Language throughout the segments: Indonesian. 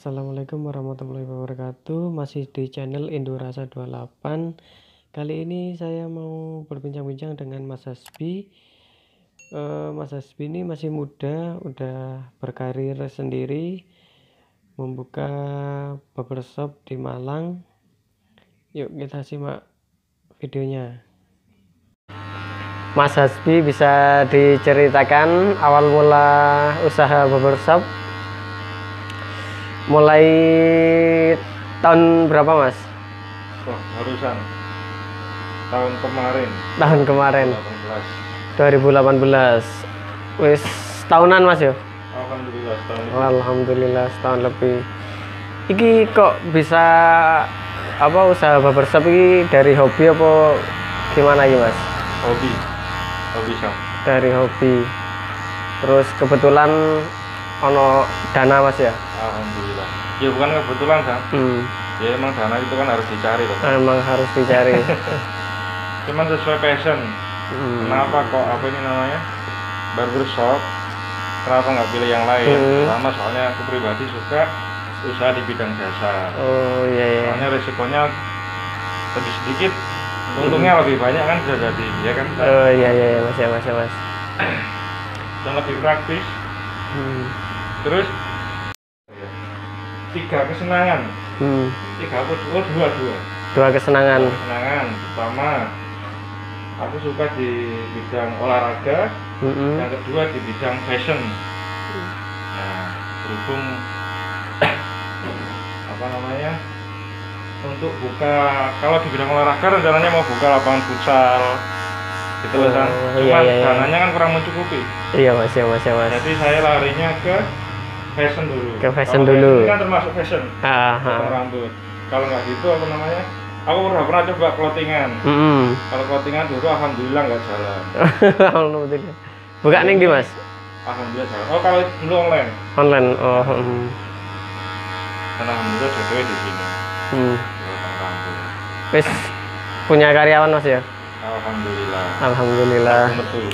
Assalamualaikum warahmatullahi wabarakatuh. Masih di channel Indorasa 28. Kali ini saya mau berbincang-bincang dengan Mas Hasbi. Mas Hasbi ini masih muda, udah berkarir sendiri, membuka barbershop di Malang. Yuk kita simak videonya. Mas Hasbi, bisa diceritakan awal mula usaha barbershop? Mulai tahun berapa, Mas? Wah, barusan tahun kemarin. Tahun kemarin. 2018. Wis tahunan, Mas ya? Alhamdulillah setahun lebih. Alhamdulillah setahun lebih. Iki kok bisa usaha barbershop ini dari hobi apa gimana iki, Mas? Hobi shop. Dari hobi. Terus kebetulan ono dana, Mas ya? Alhamdulillah. Ya bukan kebetulan kan? Ya emang dana itu kan harus dicari loh. Emang harus dicari. Cuman sesuai passion. Kenapa kok ini namanya barbershop? Kenapa nggak pilih yang lain? Pertama soalnya aku pribadi suka usaha di bidang jasa. Oh iya. Soalnya resikonya lebih sedikit, untungnya lebih banyak kan bisa jadi, ya kan? Oh iya Mas ya Mas. Dan lebih praktis. Terus 3 kesenangan. 2 kesenangan. Pertama, aku suka di bidang olahraga. Yang kedua di bidang fashion. Nah, berhubung untuk buka, kalau di bidang olahraga rencananya mau buka lapangan futsal gitu loh kan. Cuman dananya kan kurang mencukupi. Iya mas. Jadi saya larinya ke fashion dulu. Ini kan termasuk fashion. Potong rambut. Kalau nggak gitu aku udah pernah coba clothingan. Kalau clothingan dulu alhamdulillah nggak jalan. Alhamdulillah. Buka ning di, Mas? Alhamdulillah jalan. Oh, kalau dulu online. Dan alhamdulillah jodohnya di sini. Potong rambut. Wis punya karyawan, Mas ya? Alhamdulillah. Betul.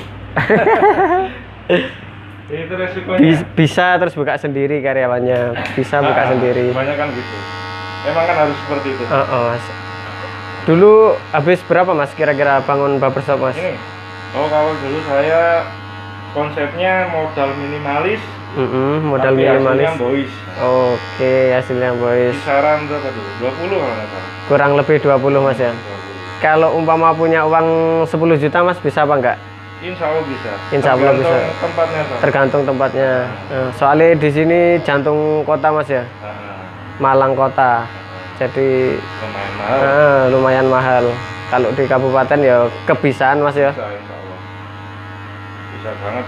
Itu resikonya. Bisa terus buka sendiri karyawannya. Bisa buka sendiri. Banyak kan gitu. Emang kan harus seperti itu. Mas. Dulu habis berapa, Mas, kira-kira bangun barbershop, Mas? Ini. Kalau dulu saya konsepnya modal minimalis. Modal minimalis. Hasilnya boys. Oke, hasilnya boys. Kisaran berapa dulu? 20 kalau nggak salah. Kurang lebih 20, Mas ya. 20. Kalau umpama punya uang 10 juta, Mas, bisa apa enggak? Insya Allah bisa. Insya Allah bisa. Tempatnya, Pak. Tergantung tempatnya. Soalnya di sini jantung kota, Mas ya. Malang kota. Jadi lumayan mahal. Kalau di kabupaten ya kebisaan, Mas ya. Bisa, insya Allah. Bisa banget.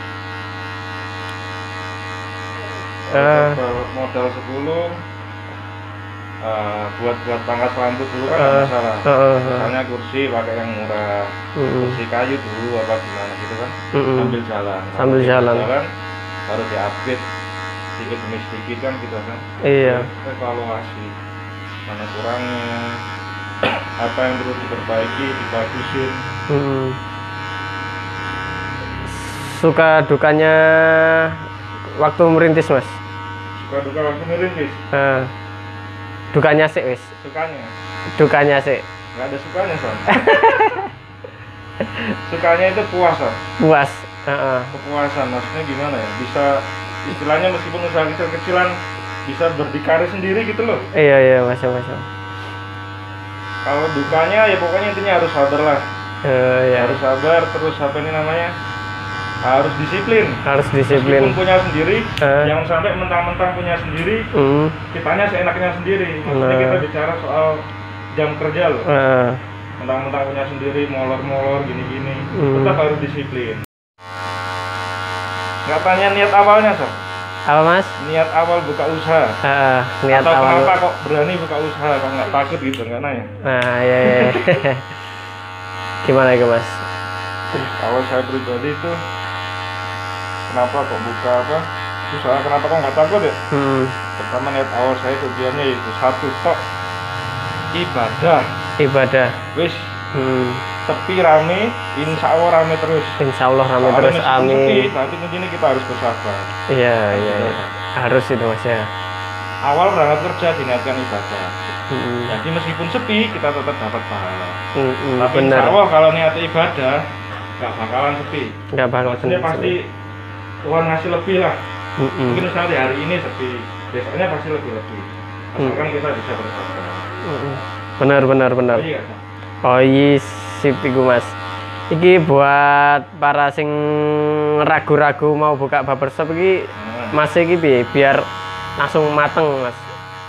Modal 10 buat pangkas rambut dulu kan nggak masalah. Misalnya kursi pakai yang murah, kursi kayu dulu apa gimana gitu kan. Sambil jalan baru diupgrade sedikit demi sedikit kan gitu kan. Iya. Evaluasi mana kurangnya, apa yang perlu diperbaiki, dibagusin. Suka dukanya waktu merintis, Mas? Suka duka waktu merintis? Dukanya sih, wis. Dukanya sih. Nggak ada sukanya, Son. Sukanya itu puas, Son. Puas. Kepuasan, maksudnya gimana ya? Bisa, istilahnya meskipun usaha kecil-kecilan bisa berdikari sendiri gitu loh. Iya, Mas. Kalau dukanya ya pokoknya intinya harus sabar lah. Harus sabar, terus harus disiplin. Meskipun punya sendiri, jangan sampai mentang-mentang punya sendiri, kitanya seenaknya sendiri. Maksudnya kita bicara soal jam kerja loh. Mentang-mentang punya sendiri, molor-molor gini-gini, tetap harus disiplin. Nggak tanya niat awalnya, Sob? Apa, Mas? Niat awal buka usaha. Niat atau awal. Kenapa kok berani buka usaha? Kok nggak takut gitu, nggak nanya? Iya. Gimana itu, Mas? Kalau saya pribadi itu, kenapa kok buka usaha? Kenapa kok nggak takut ya? Pertama niat awal saya tujuannya itu satu tok, ibadah. Wis. Tepi rame, insya Allah rame terus. Amin. Tapi intinya kita harus bersabar. Iya. Harus itu, Mas ya. awal berangkat kerja diniatkan ibadah. Jadi meskipun sepi kita tetap dapat pahala. Tapi insya Allah kalau niat ibadah nggak bakalan sepi. Nggak bakalan. Maksudnya pasti Tuhan ngasih lebih lah. Mungkin misalnya di hari ini sepi, besoknya pasti lebih. Asalkan kita bisa bersabar. Benar. Iya. Oh iya, sip iku Mas. Iki buat para sing ragu-ragu mau buka barbershop iki, Mas iki piye biar langsung mateng, Mas?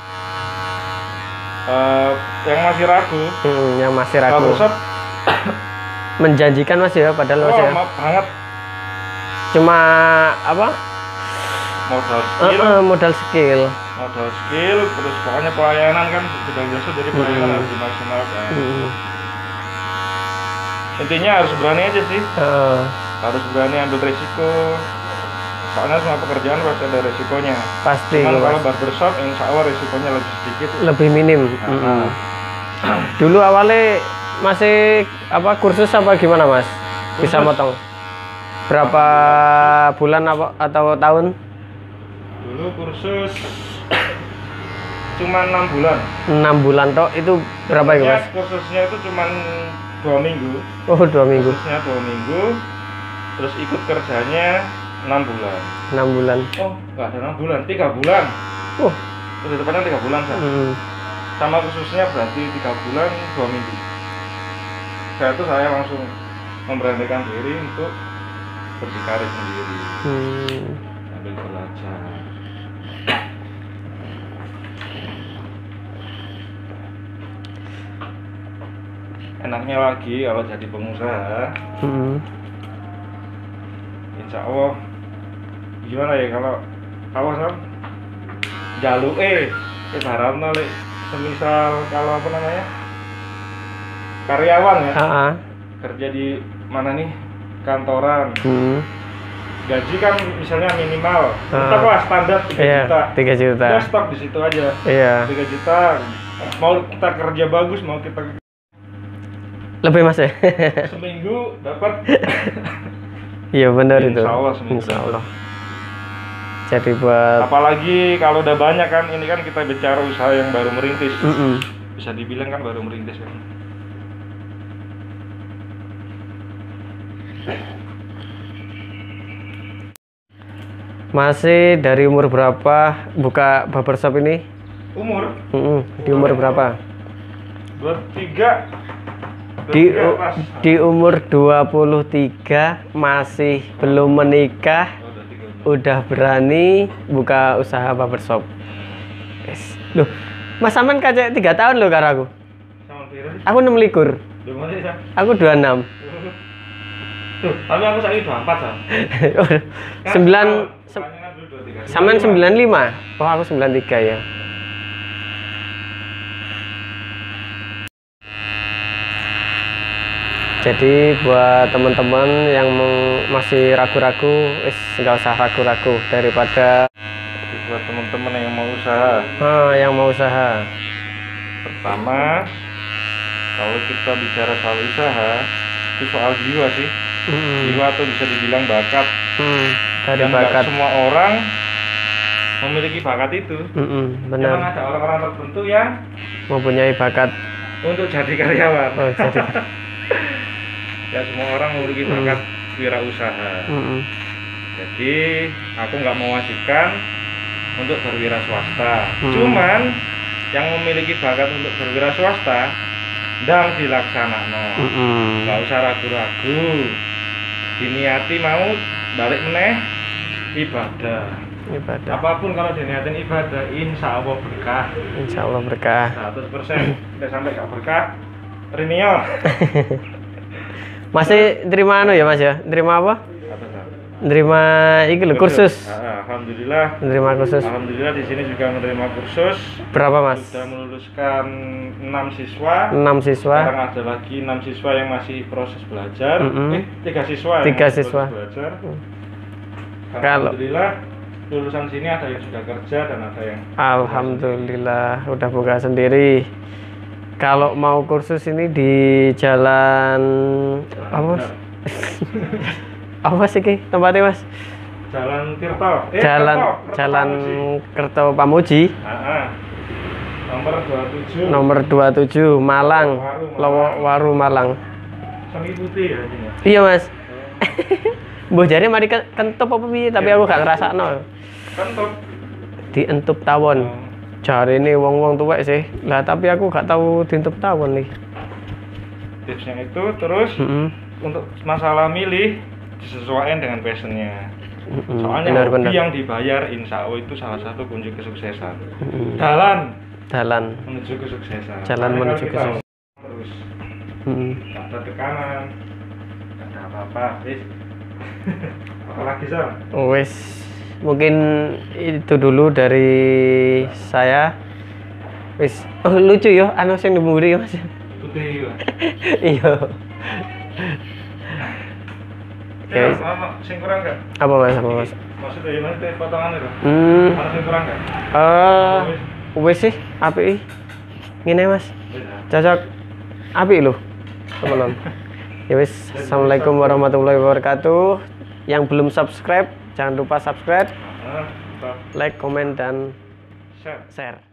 Yang masih ragu. Yang masih ragu. Barbershop menjanjikan Mas ya, padahal Mas ya. Banget. Cuma apa? Modal skill, terus pokoknya pelayanan kan sudah biasa, jadi pelayanan harus dimaksimalkan. Intinya harus berani aja sih, harus berani ambil resiko, soalnya semua pekerjaan pasti ada resikonya. Pasti. Cuman kalau barbershop insya Allah resikonya lebih sedikit, lebih minim. Dulu awalnya masih apa kursus apa gimana Mas? Bisa motong berapa bulan apa atau tahun? Dulu kursus cuma 6 bulan. 6 bulan toh, itu berapa ya Mas? Kursusnya itu cuma 2 minggu. Oh 2 minggu. Kursusnya 2 minggu, terus ikut kerjanya 6 bulan. 6 bulan. Oh nggak ada 6 bulan, 3 bulan. Oh udah tepatnya 3 bulan kan? Sama kursusnya berarti 3 bulan 2 minggu. Saya tuh langsung memberanikan diri untuk berdikari sendiri, sambil belajar. Enaknya lagi kalau jadi pengusaha, insya Allah gimana ya, kalau jaluk ibaratnya semisal kalau apa namanya karyawan ya, kerja di mana nih kantoran, gaji kan misalnya minimal, stok lah standar 3 juta, ya stok di situ aja, 3 juta, mau kita kerja bagus, mau kita lebih Mas ya? Seminggu dapat. Iya benar itu. Insya Allah. Jadi buat apalagi kalau udah banyak kan, ini kan kita bicara usaha yang baru merintis. Bisa dibilang kan baru merintis kan. Masih dari umur berapa buka barbershop ini? Umur? Di umur berapa? 23. Di umur 23 masih belum menikah, udah berani buka usaha barbershop. Loh, Mas Saman kaca 3 tahun loh karo aku. Aku 26. Aku 26. Tuh, tapi aku sakit 24 kan. 9 Saman 95. Oh, aku 93 ya. Jadi buat teman-teman yang masih ragu-ragu, nggak usah ragu-ragu, daripada buat teman-teman yang mau usaha. Yang mau usaha. Pertama, kalau kita bicara soal usaha, itu soal jiwa sih. Jiwa atau bisa dibilang bakat. Dari yang bakat. Semua orang memiliki bakat itu. Benar. Memang ada orang-orang tertentu yang mempunyai bakat untuk jadi karyawan. Jadi. Ya semua orang memiliki bakat wirausaha. Jadi aku nggak mewajibkan untuk berwira swasta. Cuman yang memiliki bakat untuk berwira swasta dan dilaksanakan, nggak usah ragu-ragu. Diniati mau balik meneh ibadah. Apapun kalau diniatin ibadah, insya Allah berkah. Insya Allah berkah. 100%. Udah sampai nggak berkah, Rinio. Masih terima ya Mas ya? Terima apa? Terima iki lho kursus. Alhamdulillah. Menerima kursus. Alhamdulillah di sini juga menerima kursus. Berapa Mas? Sudah meluluskan 6 siswa. 6 siswa. Sekarang ada lagi 6 siswa yang masih proses belajar. 3 siswa. 3 siswa. Belajar. Alhamdulillah lulusan sini ada yang sudah kerja dan ada yang alhamdulillah udah buka sendiri. Kalau mau kursus ini di jalan apa Mas? Apa sih ki tempatnya Mas? Jalan Tirto. Jalan Kerto Pamuji. Nomor 27 Malang. Waru Malang. Semi putih ya ini. Iya, Mas. Mbah jare mari kentup apa piye, tapi aku gak ngrasakno. Kentup. Dientup tawon. Jarene wong-wong tuwek sih. Lah tapi aku gak tahu dientup tawon nih. Tipsnya itu terus untuk masalah milih disesuaikan dengan passionnya. Soalnya hobi yang dibayar insya Allah itu salah satu kunci kesuksesan. Jalan menuju kesuksesan. Jalan menuju kesuksesan. Terus ada tekanan, ada apa-apa, apalagi Sam? Wes, mungkin itu dulu dari saya. Wes, lucu ya, anu sing ndemuri Mas. Putih. Iya. Oke. Sing kurang enggak? Apa Mas? Maksudnya gimana teh potongannya lho? Ada sing kurang enggak? Wes sih, apik. Ngene Mas. Cocok. Apik lho. Teman-teman. Ya wes, assalamualaikum warahmatullahi wabarakatuh. Yang belum subscribe, jangan lupa subscribe, like, komen, dan share.